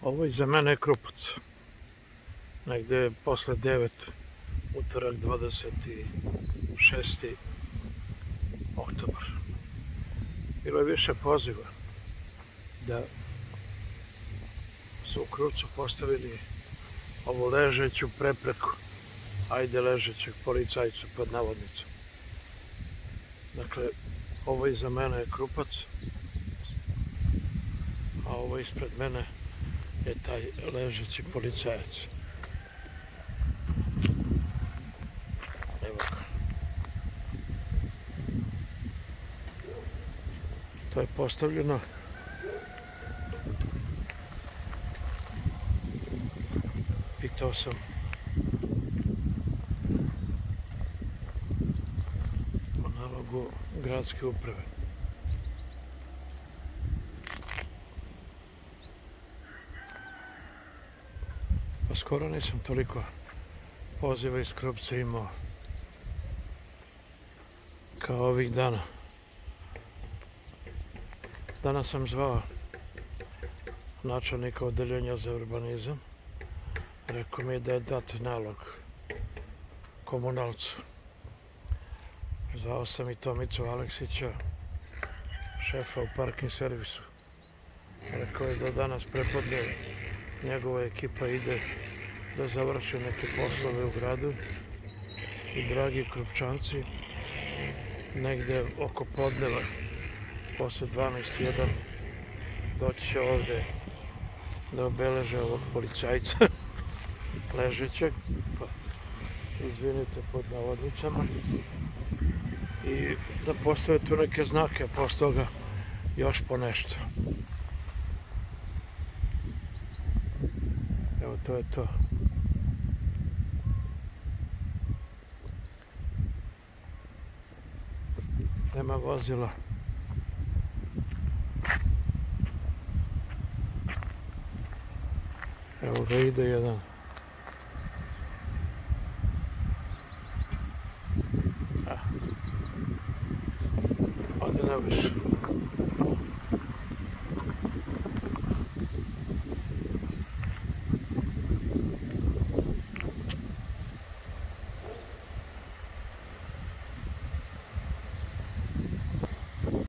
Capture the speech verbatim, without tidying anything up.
Ovo iza mene je Krupac. Negde posle devet, utorak dvadeset šesti oktobar. Bilo je više poziva da su u Krupcu postavili ovu ležeću prepreku, ajde ležećeg policajca pod navodnicom. Dakle, ovo iza mene je Krupac, a ovo ispred mene je taj ležeći policajac. Evo ga. To je postavljeno pitao sam po nalogu gradske uprave. Pa skoro nisam toliko poziva iz Krupca imao kao ovih dana. Danas sam zvao načelnika odeljenja za urbanizam. Rekao mi je da je dat nalog komunalcu. Zvao sam i Tomicu Aleksića, šefa u parking servisu. Rekao je da danas prepodne njegova ekipa ide da završi neke poslove u gradu i dragi Krupčanci negde oko podneva posle dvanaest jedan doći će ovde da obeleže ovog policajca ležećeg, pa izvinite pod navodnicama, i da postave tu neke znake, a posle toga još po nešto. Evo, to je to. Nema vozila. Evo ga, ide jedan. Ah. Ode na više.